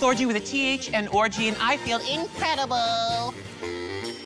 Thorgy with a TH and orgy, and I feel incredible.